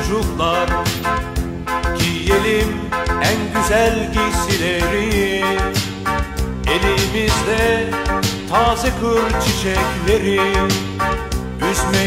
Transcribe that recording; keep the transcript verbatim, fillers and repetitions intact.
çocuklar, giyelim en güzel giysileri. Elimizde taze kır çiçekleri, üzme